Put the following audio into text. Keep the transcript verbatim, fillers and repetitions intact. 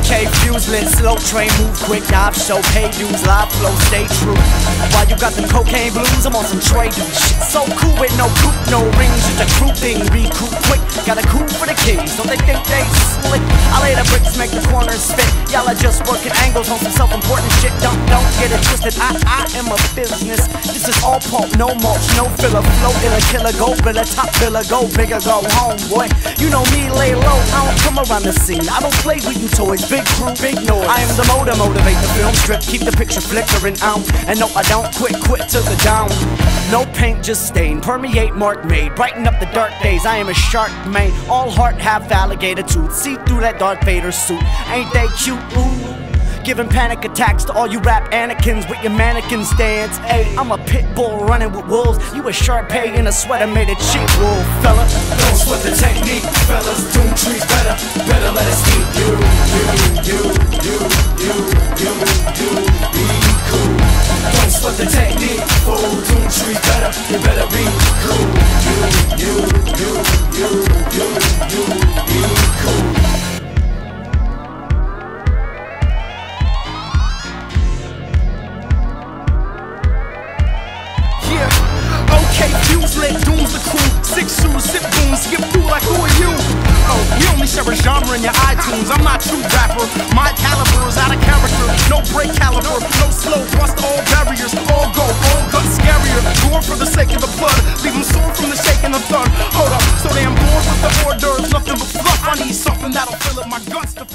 Okay, fuse lit, slow train, move quick, dive show, pay dues, live flow, stay true. While you got them cocaine blues, I'm on some trade dude shit. So cool with no coupe, no rings, just a crew thing, recoup quick. Got a coup for the kings, don't they think they slick? I lay the bricks, make the corners spit. Y'all are just working angles on some self-important shit. Don't, don't get it twisted, I, I am a business. This is all pulp, no mulch, no filler. Flow in a killer, go biller, top filler, go bigger, go home, boy. You know me, lay low, I don't come around the scene. I don't play with you toys, big crew, big noise. I am the motor, motivate the film strip, keep the picture flickering out. And no, I don't quit, quit to the down. No paint, just stain, permeate, mark made, brighten up the dark days. I am a shark, man, all heart, half alligator tooth. See through that Darth Vader suit, ain't they cute? Ooh. Giving panic attacks to all you rap Anakins with your mannequin stands. Ayy, I'm a pit bull running with wolves. You a Sharpay in a sweater made of cheap wool, fella. Don't sweat the technique, fellas. Doomtree's better. Better let us eat you, you, you, you, you, you, you, be cool. Don't sweat the technique, fool. Doomtree's better. You better be cool. You, you, you, you, you, you, be cool. Okay, fuse lit, doom's the crew. Six shoes, sip booms, skip through like who are you? Oh, we only share a genre in your iTunes. I'm not true rapper. My caliber is out of character. No break caliber, no slow, bust all barriers. All go, all guts scarier. Gore for the sake of the blood. Leave them sore from the shake and the thud. Hold up, so damn bored with the hors d'oeuvres. Nothing but fluff. I need something that'll fill up my guts to